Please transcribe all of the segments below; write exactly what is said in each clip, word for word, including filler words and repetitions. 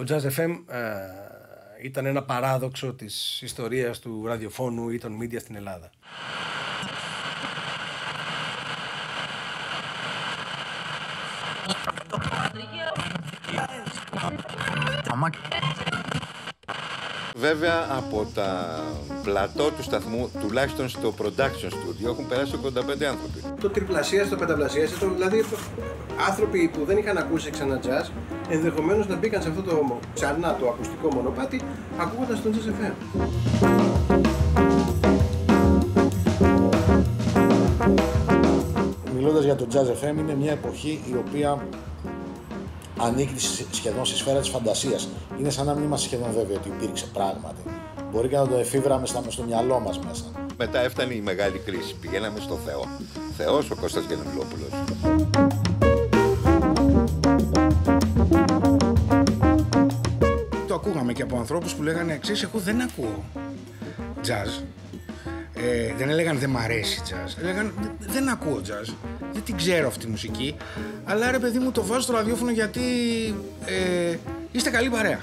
Ο Jazz εφ εμ ε, ήταν ένα παράδοξο της ιστορίας του ραδιοφώνου ή των media στην Ελλάδα. Βέβαια, από τα πλατό του σταθμού, τουλάχιστον στο production studio, έχουν περάσει ογδόντα πέντε άνθρωποι. Το τριπλασίασε, το πενταπλασίασε, το, δηλαδή άνθρωποι που δεν είχαν ακούσει ξανά jazz, ενδεχομένως να μπήκαν σε αυτό το ξανά το ακουστικό μονοπάτι, ακούγοντας τον Jazz εφ εμ. Μιλώντας για το Jazz εφ εμ, είναι μια εποχή η οποία ανήκει σχεδόν στη σφαίρα της φαντασίας. Είναι σαν να μην είμαστε σχεδόν βέβαιοι ότι υπήρξε πράγματι. Μπορεί και να το εφήβραμε στο μυαλό μας μέσα. Μετά έφτανε η μεγάλη κρίση. Πηγαίναμε στο Θεό. Θεός ο Κώστας Γεννουλόπουλος. Το ακούγαμε και από ανθρώπους που λέγανε εξής, εγώ δεν ακούω jazz. Ε, δεν έλεγαν δεν μ' αρέσει jazz, έλεγαν δεν ακούω jazz, δεν την ξέρω αυτή τη μουσική, αλλά ρε παιδί μου το βάζω στο ραδιόφωνο γιατί ε, είστε καλή παρέα.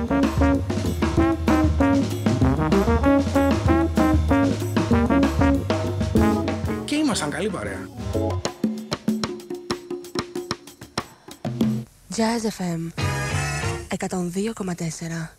Και ήμασταν καλή παρέα. Jazz εφ εμ εκατόν δύο κόμμα τέσσερα